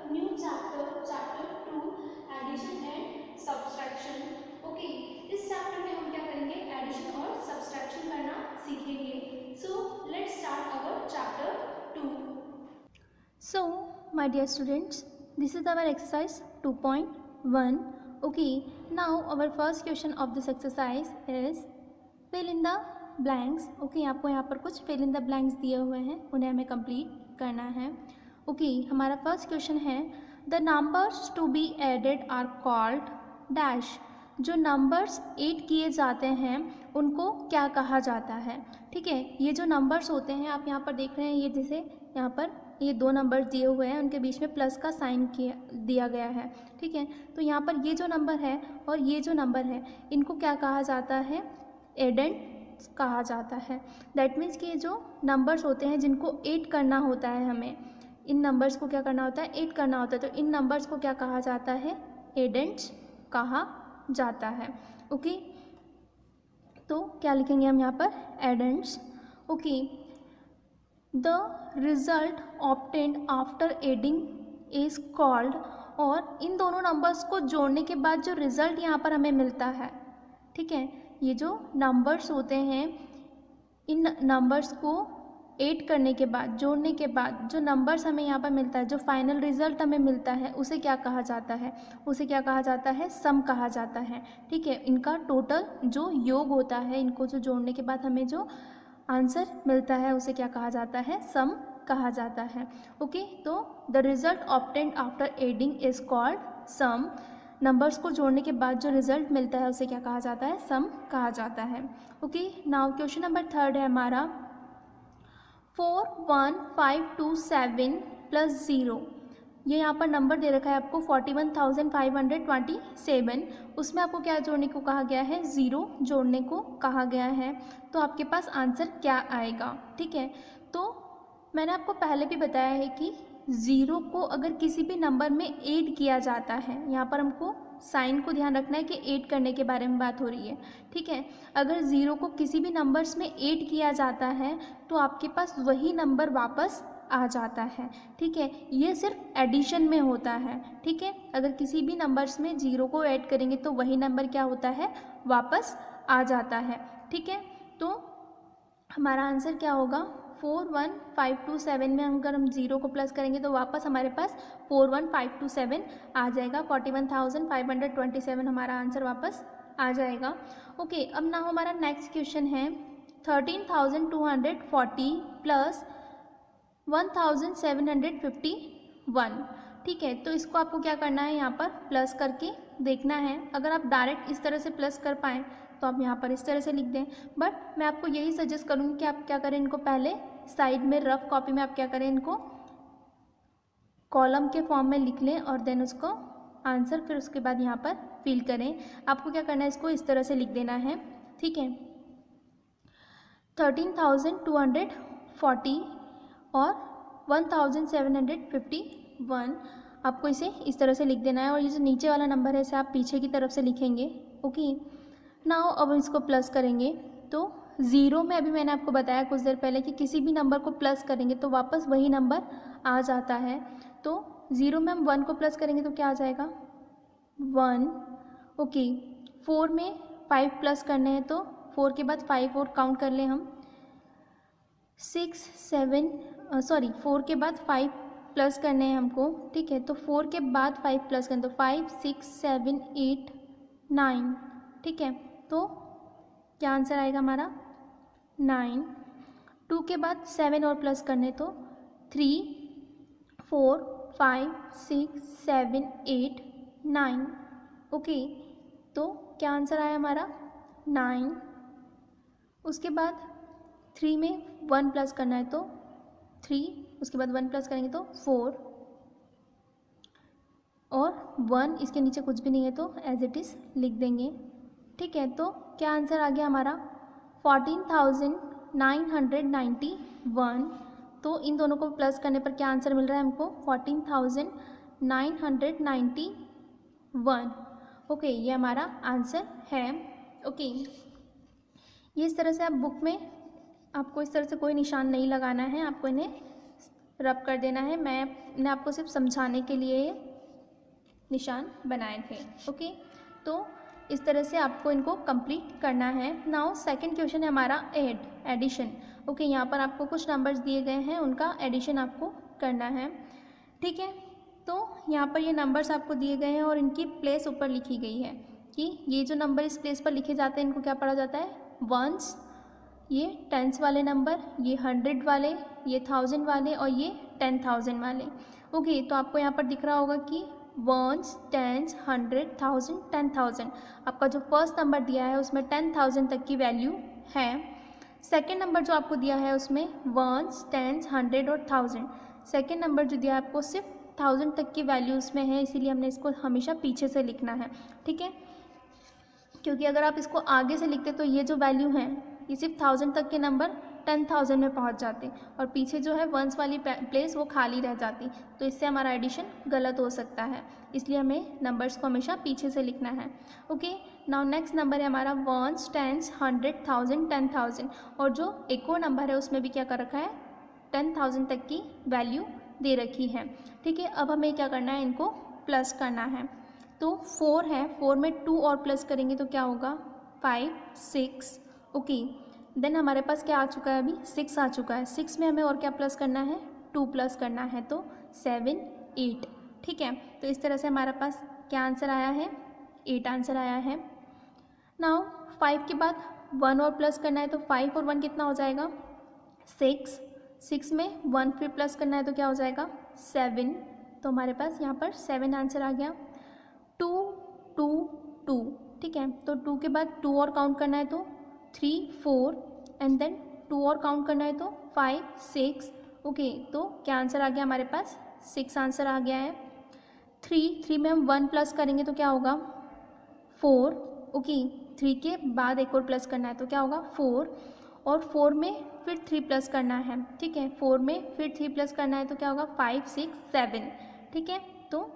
New chapter 2 addition and subtraction. Okay, इस chapter में हम क्या करेंगे, एडिशन और सब्सट्रैक्शन करना सीखेंगे। So let's start our chapter 2। So my dear students, this is our exercise 2.1. Okay, now our first question of this exercise is fill in the blanks. Okay, आपको यहाँ पर कुछ fill in the blanks दिए हुए हैं, उन्हें हमें complete करना है। Okay, हमारा फर्स्ट क्वेश्चन है the numbers to be added are called dash। जो नंबर्स ऐड किए जाते हैं उनको क्या कहा जाता है। ठीक है, ये जो नंबर्स होते हैं आप यहाँ पर देख रहे हैं, ये जैसे यहाँ पर ये दो नंबर्स दिए हुए हैं, उनके बीच में प्लस का साइन दिया गया है। ठीक है, तो यहाँ पर ये जो नंबर है और ये जो नंबर है इनको क्या कहा जाता है, एडेंट कहा जाता है। दैट मीन्स कि ये जो नंबर्स होते हैं जिनको ऐड करना होता है, हमें इन नंबर्स को क्या करना होता है, ऐड करना होता है, तो इन नंबर्स को क्या कहा जाता है, एडेंट्स कहा जाता है। ओके, तो क्या लिखेंगे हम यहाँ पर, addends. Okay, the result obtained after adding is called, और इन दोनों नंबर्स को जोड़ने के बाद जो रिजल्ट यहाँ पर हमें मिलता है, ठीक है, ये जो नंबर्स होते हैं इन नंबर्स को ऐड करने के बाद, जोड़ने के बाद जो नंबर्स हमें यहाँ पर मिलता है, जो फाइनल रिजल्ट हमें मिलता है, उसे क्या कहा जाता है, उसे क्या कहा जाता है, सम कहा जाता है। ठीक है, इनका टोटल जो योग होता है, इनको जो जोड़ने के बाद हमें जो आंसर मिलता है उसे क्या कहा जाता है, सम कहा जाता है। ओके, तो the result obtained after adding is called sum. Numbers को जोड़ने के बाद जो रिजल्ट मिलता है उसे क्या कहा जाता है, सम कहा जाता है। ओके, नाउ क्वेश्चन नंबर 3 है हमारा 41527 प्लस 0। ये यहाँ पर नंबर दे रखा है आपको 41,527, उसमें आपको क्या जोड़ने को कहा गया है, ज़ीरो जोड़ने को कहा गया है। तो आपके पास आंसर क्या आएगा। ठीक है, तो मैंने आपको पहले भी बताया है कि ज़ीरो को अगर किसी भी नंबर में ऐड किया जाता है, यहाँ पर हमको साइन को ध्यान रखना है कि ऐड करने के बारे में बात हो रही है। ठीक है, अगर ज़ीरो को किसी भी नंबर्स में ऐड किया जाता है तो आपके पास वही नंबर वापस आ जाता है। ठीक है, ये सिर्फ एडिशन में होता है। ठीक है, अगर किसी भी नंबर्स में ज़ीरो को ऐड करेंगे तो वही नंबर क्या होता है, वापस आ जाता है। ठीक है, तो हमारा आंसर क्या होगा, 41527 में अगर हम ज़ीरो को प्लस करेंगे तो वापस हमारे पास 41527 आ जाएगा। 41,527 हमारा आंसर वापस आ जाएगा। ओके, अब ना हमारा नेक्स्ट क्वेश्चन है 13,240 प्लस 1,751। ठीक है, तो इसको आपको क्या करना है, यहाँ पर प्लस करके देखना है। अगर आप डायरेक्ट इस तरह से प्लस कर पाएँ तो आप यहाँ पर इस तरह से लिख दें, बट मैं आपको यही सजेस्ट करूँगी कि आप क्या करें, इनको पहले साइड में रफ कॉपी में आप क्या करें, इनको कॉलम के फॉर्म में लिख लें और देन उसको आंसर फिर उसके बाद यहाँ पर फिल करें। आपको क्या करना है, इसको इस तरह से लिख देना है। ठीक है, 13,240 और 1,751 आपको इसे इस तरह से लिख देना है, और ये जो नीचे वाला नंबर है इसे आप पीछे की तरफ से लिखेंगे। ओके, नाउ अब इसको प्लस करेंगे तो ज़ीरो में अभी मैंने आपको बताया कुछ देर पहले कि किसी भी नंबर को प्लस करेंगे तो वापस वही नंबर आ जाता है। तो ज़ीरो में हम 1 को प्लस करेंगे तो क्या आ जाएगा, 1। ओके, 4 में 5 प्लस करने हैं तो 4 के बाद 5 और काउंट कर लें हम, 4 के बाद 5 प्लस करने हैं हमको। ठीक है, तो 4 के बाद 5 प्लस करें तो 5, 6, 7, 8, 9। ठीक है, तो क्या आंसर आएगा हमारा, 9। 2 के बाद 7 और प्लस करने तो 3, 4, 5, 6, 7, 8, 9। ओके, तो क्या आंसर आया हमारा, 9। उसके बाद 3 में 1 प्लस करना है तो 3, उसके बाद 1 प्लस करेंगे तो 4, और 1 इसके नीचे कुछ भी नहीं है तो एज इट इज़ लिख देंगे। ठीक है, तो क्या आंसर आ गया हमारा, 14,991। तो इन दोनों को प्लस करने पर क्या आंसर मिल रहा है हमको, 14,991। ओके, ये हमारा आंसर है। ओके, ये इस तरह से आप बुक में, आपको इस तरह से कोई निशान नहीं लगाना है, आपको इन्हें रब कर देना है। मैंने आपको सिर्फ समझाने के लिए निशान बनाए थे। ओके, तो इस तरह से आपको इनको कंप्लीट करना है। नाउ सेकंड क्वेश्चन है हमारा एडिशन। ओके, यहाँ पर आपको कुछ नंबर्स दिए गए हैं, उनका एडिशन आपको करना है। ठीक है, तो यहाँ पर ये नंबर्स आपको दिए गए हैं और इनकी प्लेस ऊपर लिखी गई है कि ये जो नंबर इस प्लेस पर लिखे जाते हैं इनको क्या पढ़ा जाता है, वंस, ये टेंस वाले नंबर, ये 100 वाले, ये 1000 वाले और ये 10,000 वाले। ओके, तो आपको यहाँ पर दिख रहा होगा कि वंस, टेंस, 100, 1000, 10,000। आपका जो फर्स्ट नंबर दिया है उसमें 10,000 तक की वैल्यू है। सेकेंड नंबर जो आपको दिया है उसमें वंस, टेंस, 100 और 1000। सेकेंड नंबर जो दिया है आपको सिर्फ 1000 तक की वैल्यू उसमें है, इसीलिए हमने इसको हमेशा पीछे से लिखना है। ठीक है, क्योंकि अगर आप इसको आगे से लिखते तो ये जो वैल्यू है ये सिर्फ 1000 तक के नंबर 10,000 में पहुंच जाते और पीछे जो है वंस वाली प्लेस वो खाली रह जाती, तो इससे हमारा एडिशन गलत हो सकता है। इसलिए हमें नंबर्स को हमेशा पीछे से लिखना है। ओके, नाउ नेक्स्ट नंबर है हमारा वंस, टेंस, 100, 1000, 10,000 और जो एक और नंबर है उसमें भी क्या कर रखा है, 10,000 तक की वैल्यू दे रखी है। ठीक है, अब हमें क्या करना है, इनको प्लस करना है। तो 4 है, 4 में 2 और प्लस करेंगे तो क्या होगा, 5, 6। ओके, देन हमारे पास क्या आ चुका है, अभी 6 आ चुका है। 6 में हमें और क्या प्लस करना है, 2 प्लस करना है, तो 7, 8। ठीक है, तो इस तरह से हमारे पास क्या आंसर आया है, 8 आंसर आया है। नाउ 5 के बाद 1 और प्लस करना है, तो 5 और 1 कितना हो जाएगा, 6। 6 में 1 फिर प्लस करना है तो क्या हो जाएगा, 7। तो हमारे पास यहाँ पर 7 आंसर आ गया। 2, 2, 2। ठीक है, तो 2 के बाद 2 और काउंट करना है तो 3, 4 एंड देन 2 और काउंट करना है तो 5, 6। ओके, तो क्या आंसर आ गया हमारे पास, 6 आंसर आ गया है। 3 में हम 1 प्लस करेंगे तो क्या होगा, 4। ओके, 3 के बाद एक और प्लस करना है तो क्या होगा, 4 और 4 में फिर 3 प्लस करना है। ठीक है, 4 में फिर 3 प्लस करना है तो क्या होगा, 5, 6, 7। ठीक है, तो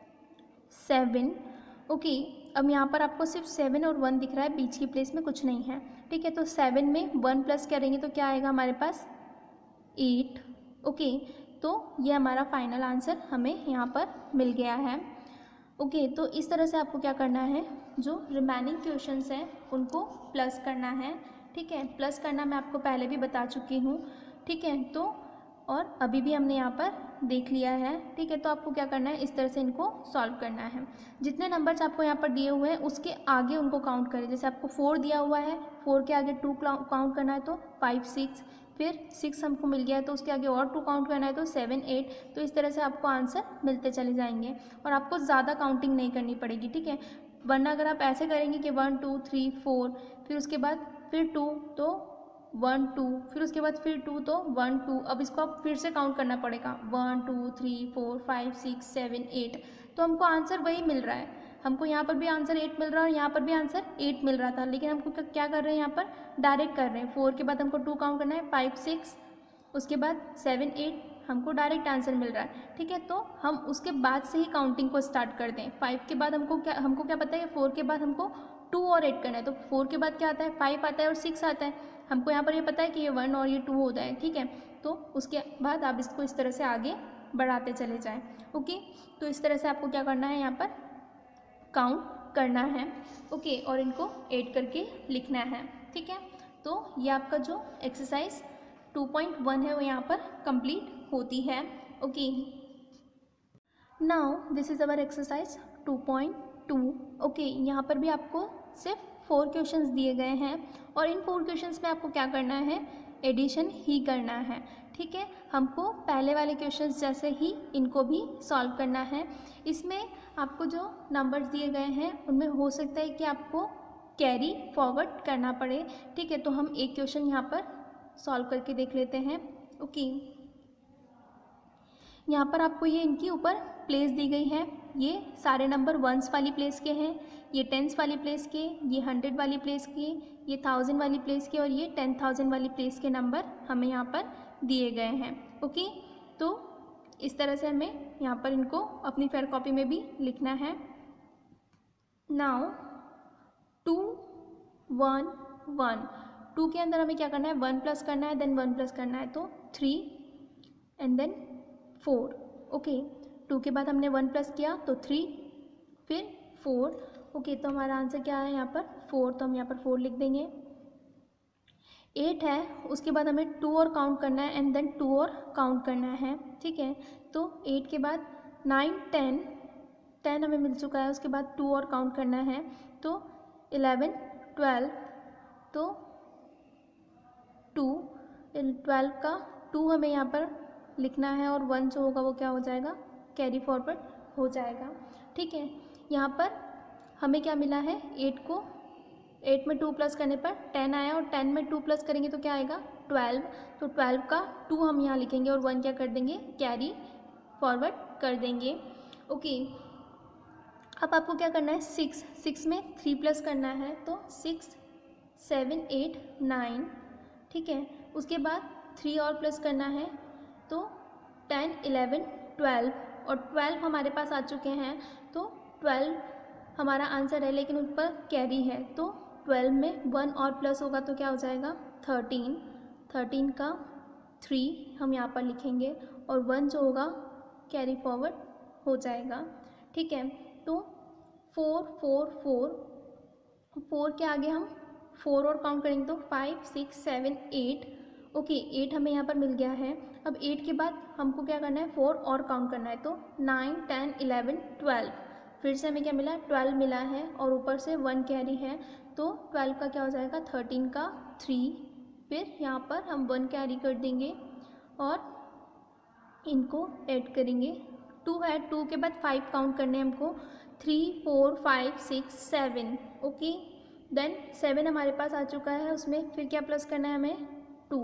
7। ओके, अब यहाँ पर आपको सिर्फ 7 और 1 दिख रहा है, बीच की प्लेस में कुछ नहीं है। ठीक है, तो 7 में 1 प्लस करेंगे तो क्या आएगा हमारे पास, 8। ओके, तो ये हमारा फाइनल आंसर हमें यहाँ पर मिल गया है। ओके, तो इस तरह से आपको क्या करना है, जो रिमेनिंग क्वेश्चंस हैं उनको प्लस करना है। ठीक है, प्लस करना मैं आपको पहले भी बता चुकी हूँ। ठीक है, तो और अभी भी हमने यहाँ पर देख लिया है। ठीक है, तो आपको क्या करना है, इस तरह से इनको सॉल्व करना है। जितने नंबर्स आपको यहाँ पर दिए हुए हैं उसके आगे उनको काउंट करें। जैसे आपको 4 दिया हुआ है, 4 के आगे 2 काउंट करना है तो 5, 6, फिर 6 हमको मिल गया है तो उसके आगे और 2 काउंट करना है तो 7, 8। तो इस तरह से आपको आंसर मिलते चले जाएंगे और आपको ज़्यादा काउंटिंग नहीं करनी पड़ेगी। ठीक है, वरना अगर आप ऐसे करेंगे कि 1, 2, 3, 4 फिर उसके बाद फिर 2 तो 1, 2 फिर उसके बाद फिर 2 तो 1, 2, अब इसको आप फिर से काउंट करना पड़ेगा 1, 2, 3, 4, 5, 6, 7, 8। तो हमको आंसर वही मिल रहा है, हमको यहाँ पर भी आंसर 8 मिल रहा है और यहाँ पर भी आंसर 8 मिल रहा था, लेकिन हमको क्या कर रहे हैं, यहाँ पर डायरेक्ट कर रहे हैं। 4 के बाद हमको 2 काउंट करना है, 5, 6 उसके बाद 7, 8 हमको डायरेक्ट आंसर मिल रहा है। ठीक है, तो हम उसके बाद से ही काउंटिंग को स्टार्ट कर दें। 5 के बाद हमको क्या पता है, 4 के बाद हमको 2 और 8 करना है, तो 4 के बाद क्या आता है, 5 आता है और 6 आता है। हमको यहाँ पर ये पता है कि ये 1 और ये 2 होता है। ठीक है, तो उसके बाद आप इसको इस तरह से आगे बढ़ाते चले जाएं। ओके, तो इस तरह से आपको क्या करना है, यहाँ पर काउंट करना है। ओके, और इनको ऐड करके लिखना है। ठीक है, तो ये आपका जो एक्सरसाइज 2.1 है वो यहाँ पर कंप्लीट होती है। Okay, now this is our exercise 2.2। Okay, यहाँ पर भी आपको सिर्फ 4 क्वेश्चंस दिए गए हैं और इन 4 क्वेश्चंस में आपको क्या करना है, एडिशन ही करना है। ठीक है, हमको पहले वाले क्वेश्चंस जैसे ही इनको भी सॉल्व करना है। इसमें आपको जो नंबर्स दिए गए हैं उनमें हो सकता है कि आपको कैरी फॉरवर्ड करना पड़े। ठीक है, तो हम एक क्वेश्चन यहाँ पर सॉल्व करके देख लेते हैं। ओके, यहाँ पर आपको ये इनकी ऊपर प्लेस दी गई है, ये सारे नंबर वंस वाली प्लेस के हैं, ये टेंस वाली प्लेस के, ये 100 वाली प्लेस के, ये 1000 वाली प्लेस के और ये 10,000 वाली प्लेस के नंबर हमें यहाँ पर दिए गए हैं। ओके, तो इस तरह से हमें यहाँ पर इनको अपनी फेयर कॉपी में भी लिखना है। नाउ 2, 1, 1, 2 के अंदर हमें क्या करना है, 1 प्लस करना है, देन 1 प्लस करना है तो 3 एंड देन 4, ओके। 2 के बाद हमने 1 प्लस किया तो 3, फिर 4, ओके। तो हमारा आंसर क्या है यहाँ पर 4, तो हम यहाँ पर 4 लिख देंगे। 8 है, उसके बाद हमें 2 और काउंट करना है एंड देन 2 और काउंट करना है, ठीक है। तो 8 के बाद 9, 10 हमें मिल चुका है, उसके बाद 2 और काउंट करना है, तो 11, 12, तो 12 का 2 हमें यहाँ पर लिखना है और 1 जो होगा वो क्या हो जाएगा, कैरी फॉरवर्ड हो जाएगा, ठीक है। यहाँ पर हमें क्या मिला है, 8 में 2 प्लस करने पर 10 आया और 10 में 2 प्लस करेंगे तो क्या आएगा 12, तो 12 का 2 हम यहाँ लिखेंगे और 1 क्या कर देंगे, कैरी फॉरवर्ड कर देंगे, ओके। अब आपको क्या करना है, 6 में 3 प्लस करना है, तो 6, 7, 8, 9, ठीक है। उसके बाद 3 और प्लस करना है, तो 10, 11, 12 और 12 हमारे पास आ चुके हैं, तो 12 हमारा आंसर है, लेकिन उस पर कैरी है, तो 12 में 1 और प्लस होगा तो क्या हो जाएगा 13 का 3 हम यहाँ पर लिखेंगे और 1 जो होगा कैरी फॉरवर्ड हो जाएगा, ठीक है। तो 4, 4, 4 के आगे हम 4 और काउंट करेंगे तो 5, 6, 7, 8, ओके। 8 हमें यहाँ पर मिल गया है। अब 8 के बाद हमको क्या करना है, 4 और काउंट करना है, तो 9, 10, 11, 12, फिर से हमें क्या मिला, 12 मिला है और ऊपर से 1 कैरी है, तो 12 का क्या हो जाएगा 13 का 3, फिर यहाँ पर हम 1 कैरी कर देंगे और इनको ऐड करेंगे। 2 है, 2 के बाद 5 काउंट करने हैं हमको, 3, 4, 5, 6, 7, ओके। देन 7 हमारे पास आ चुका है, उसमें फिर क्या प्लस करना है हमें 2,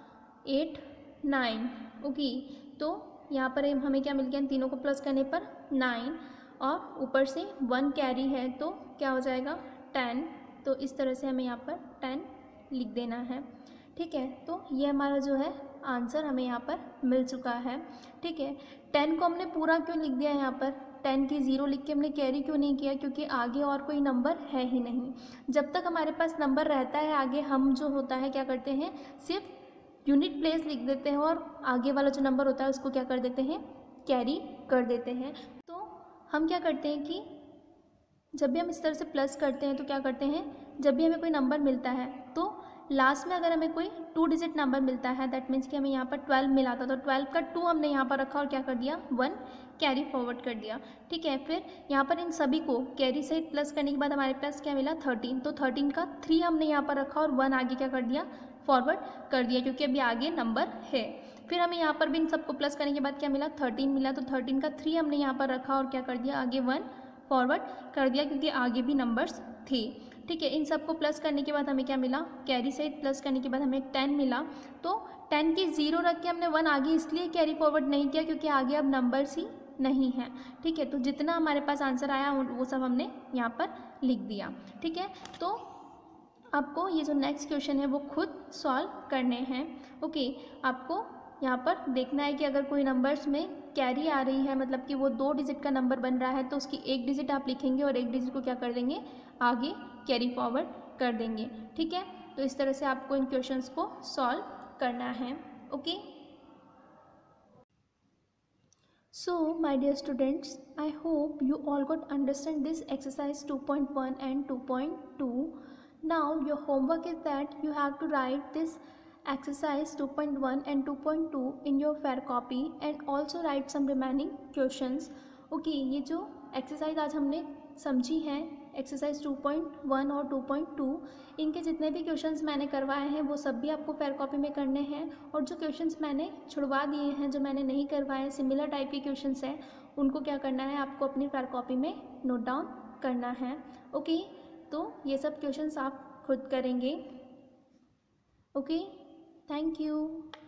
8, 9, ओके। तो यहाँ पर हमें क्या मिल गया, इन तीनों को प्लस करने पर 9 और ऊपर से 1 कैरी है, तो क्या हो जाएगा 10, तो इस तरह से हमें यहाँ पर 10 लिख देना है, ठीक है। तो ये हमारा जो है आंसर हमें यहाँ पर मिल चुका है, ठीक है। 10 को हमने पूरा क्यों लिख दिया यहाँ पर, 10 की 0 लिख के हमने कैरी क्यों नहीं किया, क्योंकि आगे और कोई नंबर है ही नहीं। जब तक हमारे पास नंबर रहता है आगे, हम जो होता है क्या करते हैं, सिर्फ यूनिट प्लेस लिख देते हैं और आगे वाला जो नंबर होता है उसको क्या कर देते हैं, कैरी कर देते हैं। तो हम क्या करते हैं कि जब भी हम इस तरह से प्लस करते हैं तो क्या करते हैं, जब भी हमें कोई नंबर मिलता है तो लास्ट में अगर हमें कोई 2 डिजिट नंबर मिलता है, दैट मीन्स कि हमें यहाँ पर 12 मिला था, तो 12 का 2 हमने यहाँ पर रखा और क्या कर दिया 1 कैरी फॉरवर्ड कर दिया, ठीक है। फिर यहाँ पर इन सभी को कैरी सहित प्लस करने के बाद हमारे पास क्या मिला 13, तो 13 का 3 हमने यहाँ पर रखा और 1 आगे क्या कर दिया फॉरवर्ड कर दिया, क्योंकि अभी आगे नंबर है। फिर हमें यहाँ पर भी इन सबको प्लस करने के बाद क्या मिला 13 मिला, तो 13 का 3 हमने यहाँ पर रखा और क्या कर दिया आगे 1 फॉरवर्ड कर दिया, क्योंकि आगे भी नंबर्स थे, ठीक है। इन सबको प्लस करने के बाद हमें क्या मिला, कैरी सहित प्लस करने के बाद हमें 10 मिला, तो 10 की 0 रख के हमने 1 आगे इसलिए कैरी फॉरवर्ड नहीं किया क्योंकि आगे अब नंबर्स ही नहीं है, ठीक है। तो जितना हमारे पास आंसर आया वो सब हमने यहाँ पर लिख दिया, ठीक है। तो आपको ये जो नेक्स्ट क्वेश्चन है वो खुद सॉल्व करने हैं, ओके। आपको यहाँ पर देखना है कि अगर कोई नंबर्स में कैरी आ रही है, मतलब कि वो 2 डिजिट का नंबर बन रहा है, तो उसकी 1 डिजिट आप लिखेंगे और 1 डिजिट को क्या कर देंगे आगे कैरी फॉरवर्ड कर देंगे, ठीक है। तो इस तरह से आपको इन क्वेश्चंस को सॉल्व करना है, okay. So my dear students, I hope you all got understand this exercise 2.1 and 2.2. Now your homework is that you have to write this exercise 2.1 and 2.2 in your fair copy and also write some remaining questions. Okay, ये जो exercise आज हमने समझी हैं, exercise 2.1 और 2.2, इनके जितने भी क्वेश्चंस मैंने करवाए हैं वो सब भी आपको फेयर कॉपी में करने हैं, और जो क्वेश्चंस मैंने छुड़वा दिए हैं, जो मैंने नहीं करवाए सिमिलर टाइप के क्वेश्चंस हैं, उनको क्या करना है आपको अपनी फेयर कॉपी में नोट डाउन करना है, ओके। तो ये सब क्वेश्चंस आप खुद करेंगे, ओके। Thank you.